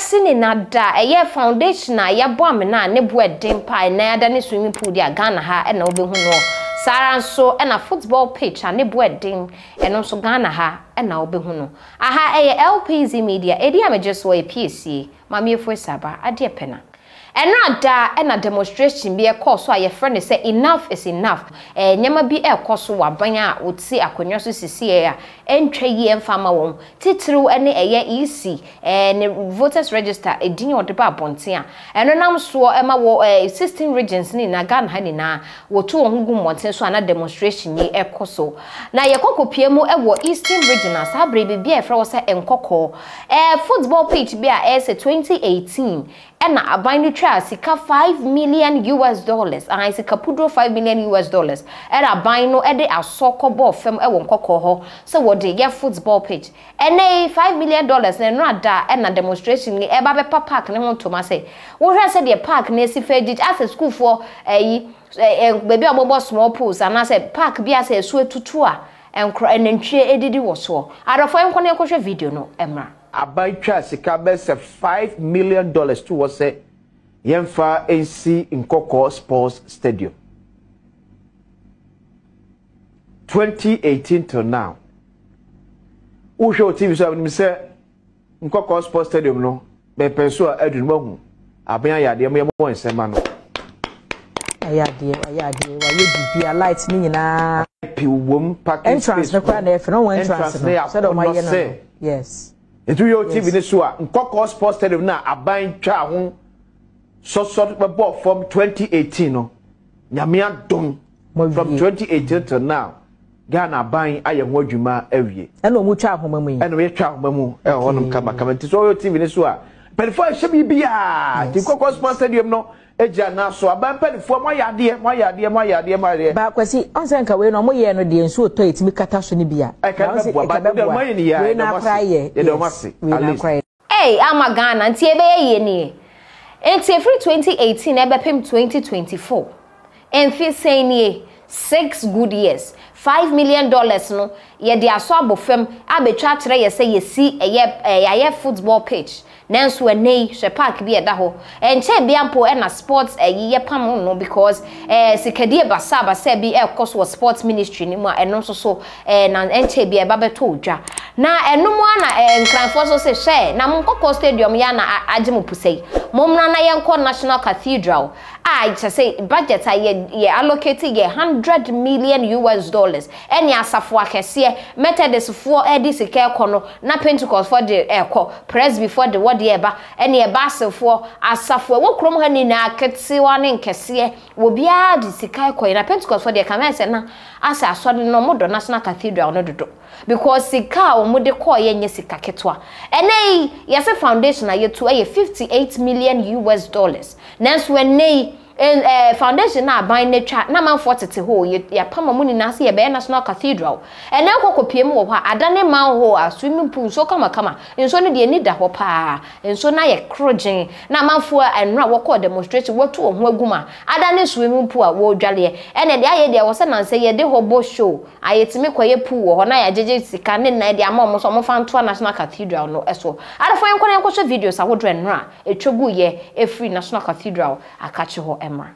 sini na da eye foundation a ye bo amena ne bo eden pa na ada ne swimming pool dia Ghana ha na obehu no Sara nso na football pitch a ne bo eden eno nso Ghana ha na obehu no aha eye LPZ media edi amejeso e PSC mamiefo saba ade pena Enada na demonstration bi ekoso a ye friend say enough is enough nyama bi ekoso waban a woti akonwa so sisi a entwa yi emfama won titiriw ene eye EC ne voters register edin odeba abonten a eno nam so ema wo 16 regions ni na Ghana ha ni na wotu won gu monten so ana demonstration yi ekoso na ye kokopie mu ewo Eastern region asa brebe bi e fra wo say enkoko football pitch bi a 2018 ena abani try sika $5 million and sika pudro $5 million era abino e de asoko ball fem e won kokko ho so wo de ye football pitch ene $5 million na no ada ena demonstration ni e ba be park ne ho toma say wo hwe say de park na si fagit as school for baby obobo small pools and say park bi as so etutu a enantwie edidi wo so arafo enko na ekwohwe video no emra Abaitwa sika be $5 million to was say yemfa AC Nkoko Sports Stadium 2018 till now who show TV so me say Nkoko Sports Stadium no be penso adunu mahu aban yade mo yemo nsema no ayade wa ye bibia light ni nyina piwom parking entrance no kwa na efe no entrance no so do ma ye no yes Into your TV ni so a Nkoko Sports Stadium na aban twa ho so ball from 2018 no nyame adom from 2018 till now Ghana aban aye ho adwuma awie ena omu twa ahoma mu ena we twa ahoma mu e ho nom kama nti so your TV ni so a pedifo hye bibia Nkoko Sports Stadium no eja na so aban pedifo mo yade ba kwasi onsenka we no mo ye no de nsu oto etimi kata so ni bia we na kraye ama Ghana nti ebe ye ni enti free 2018 ebe pem 2024 enfi senie 6 good years $5 million no ye de aso abofem abetwa kire ye say ye si eye football pitch nanso enei hwe park bi eda ho enche bia mpo na sports ye pam no because sikadie basaba se bi ekoso sports ministry ni mu eno so na enche bia ba beto odwa na eno mu na nkranfo so se hwe na Nkoko stadium ya na agemu pusei momna na yenko National Cathedral I say budget ye allocated ye $100 million eni asafo akese Methodist for edisike ekono na Pentecost for the press before the word eba eni eba for asafo wo krom ha ni na aketiwa ne nkese wo bia disika ekoyi na Pentecost for the kamese na asa asode no modo National Cathedral no dodo because sika o mode call ye nye sika ketwa ene yese foundation aye to $58 million nanso ene foundation na ban na twa na man 40 ho ya pama mu ni na se ye be National Cathedral ene kokopie mu wo ha adane man ho a swimming pool so kama enso ne de ni da ho pa enso na ye krogen na manfo enra wo call demonstration watu ho aguma adane swimming pool a wo dwale ene de aye de wo se na se ye de hobo show ayetimi kwaye pool ho na ya jeje sika ne na de ama so mo fanto National Cathedral no eso arafo enko na enko so videos a wo dre nra etwogu ye free National Cathedral akache ho Emma.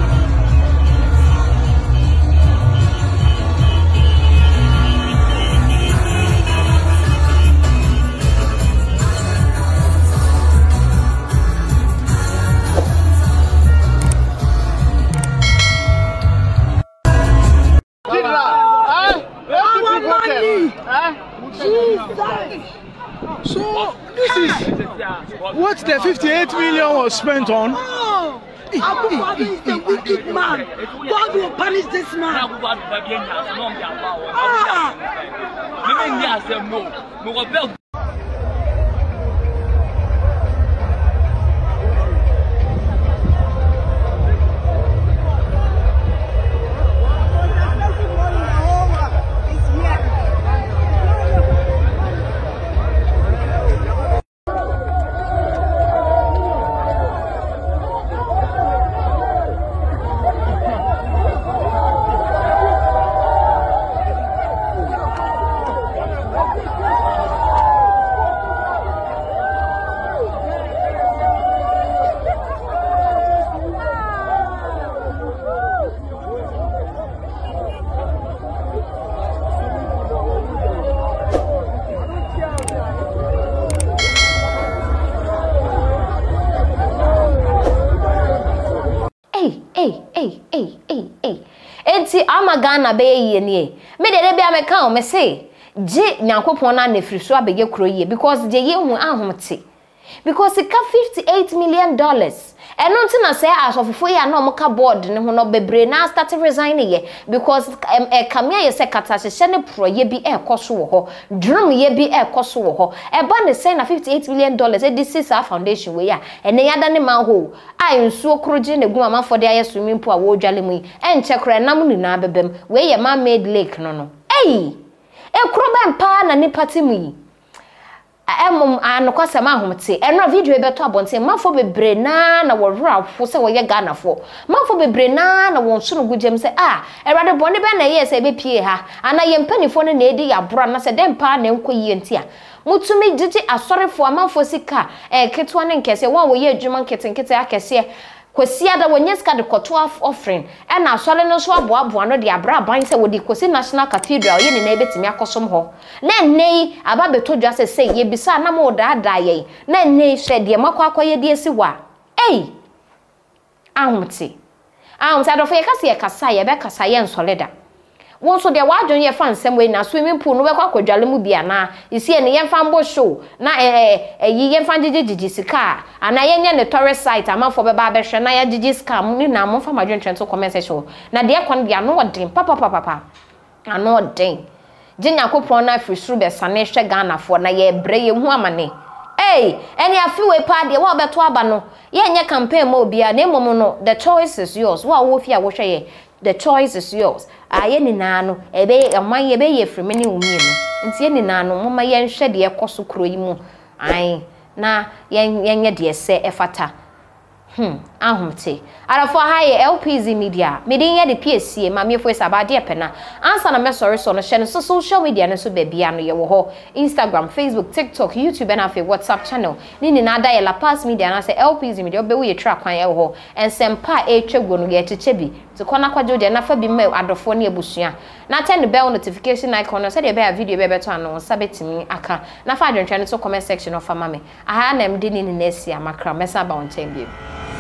So this is what the 58 million was spent on. Abu Dhabi is the wicked man. God will punish this man. Ghana be ye nie me de bia me ka o me say je nyankopon na na firi so abeye kro ye because je ye hu ahomte because it ka $58 million eno nti na say asofofo ya na omka board ne ho no bebre na start resigning ye because kamia ye say kata hye ne pro ye bi ekoso wo ho drum ye bi ekoso wo ho e ba ne say na $58 million this is our foundation we ya ene yada ne ma ho ai nsuo kroje ne gu amafo de aye swimming pool a wo dwale mu enche kra nam ni na bebem we ye man made lake no ei ekroba mpa na ni party mu anokwasa ma ahomte enra video ebeto abonte mafo bebre na worra fo se wo ye Ghana fo mafo bebre na wonsoro gugem se erade bone be na ye se be pie ha ana ye mpanifo ne na edi ya bra na se dem pa na enkoyi ntia mutumi gigi asorefo amafo sika ketwa ne nkese won wo ye adwuma nketenkete akese kwesi ada wonye ska de koto offering na asole no so aboabo no de abra ban se wodi kwesi National Cathedral ye ne na ebetimi akosom ho na nei aba beto dwa se ye bisa na mo da ye na nei hwe de makwa ye de esi wa ahomte adofo ye kase ye kasa ye be kasa ye nsoleda won so de wadwon ye fan sem we na swimming pool no be kwa kwadwale mu bia na isi ene ye fan bo show na ye fan jiji sika ana ye nya ne tourist site amafo be ba be hwe na ya jiji sika ni na mo fa madwon twento comment section na de kon bia no odin papa ano odin jinya kopon na afisuru be sane hwe Ghana fo na ye bre ye hu amane eni afiwe pa de wa beto aba no ye nya campaign mo bia na emom no the choice is yours wa wo fi a wo hwe ye the choice is yours aye ni nanu ebe aman ye be ye frime ni umie no ntie ni nanu moma ye nhwe de ekoso kro yi mu na ye de se efata ahomte arafo haye LPZ media medin ye de PSC ma me voice abade epena ansa na me sorry so no hye no social media no so bebia no ye wo ho Instagram, Facebook, TikTok, YouTube and afi WhatsApp channel ni na da ye La Paz media na se LPZ media obewu ye tra kwan ye wo ho ensempa etwego no ye cheche bi to kona kwajo de na fa bi ma adofo ne abusua na turn the bell notification icon no se de be video be beto ano sabetimi aka na fa adwentwa no so comment section of amame aha na mde ni nesia makra mesa ba on time bi